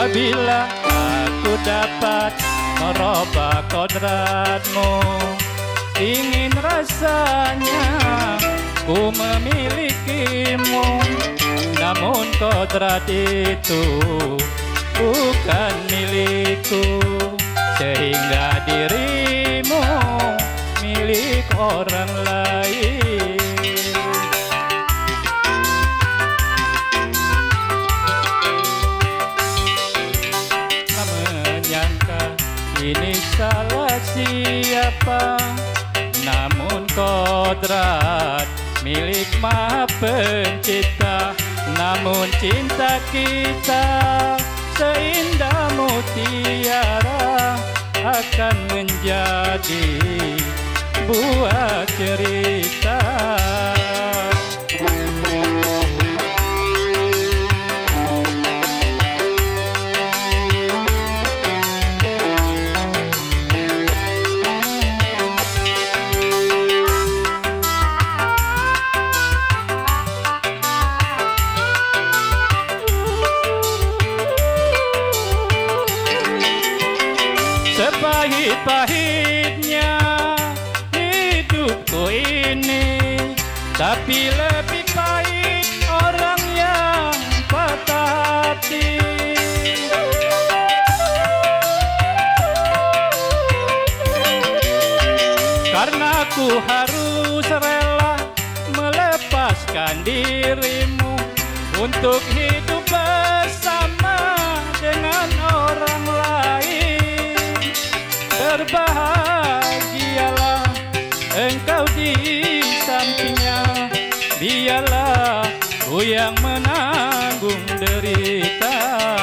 Apabila aku dapat merubah kodratmu, ingin rasanya ku memilikimu, namun kodrat itu bukan milikku, sehingga dirimu milik orang lain. Tak menyangka ini salah siapa, namun kodrat milik Maha Pencipta. Namun cinta kita seindah mutiara akan menjadi buah cerita. Sepahit-pahitnya hidupku ini, tapi lebih pahit orang yang patah hati. Karena ku harus rela melepaskan dirimu untuk hidup bersama dengan orang lain. Berbahagialah engkau di sampingnya, biarlah ku yang menanggung derita.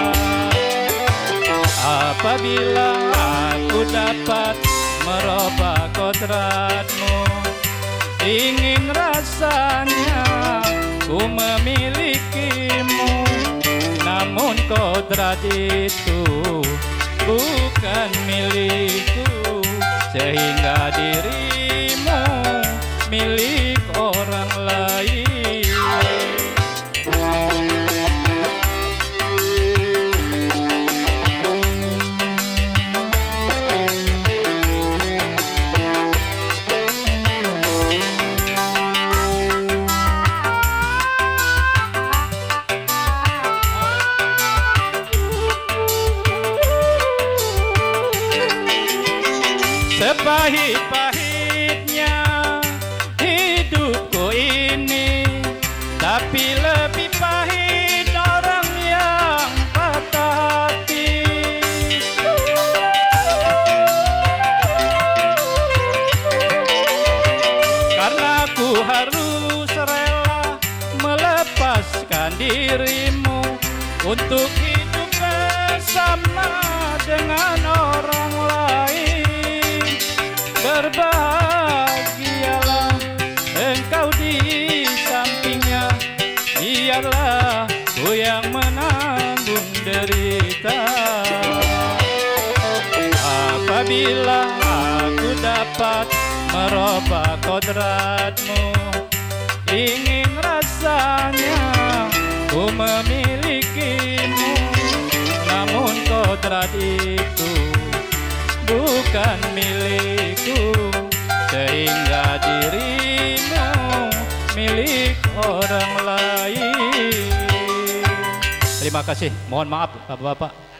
Apabila aku dapat merubah kodratmu, ingin rasanya ku memilikimu, namun kodrat itu bukan milikku, sehingga dirimu milik orang lain. Sepahit-pahitnya hidupku ini, tapi lebih pahit orang yang patah hati. Karena ku harus rela melepaskan dirimu untuk hidup bersama dengan orang lain. Berbahagialah engkau di sampingnya, biarlah ku yang menanggung derita. Apabila aku dapat merubah kodratmu, ingin rasanya ku memilikimu, namun kodrat itu bukan milikku, sehingga dirimu milik orang lain. Terima kasih, mohon maaf Bapak-bapak.